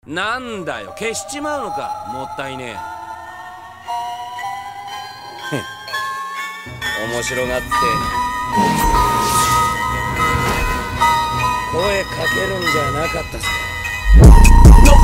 なんだよ、消しちまうのか。もったいねえ。面白がって声かけるんじゃなかったぞ。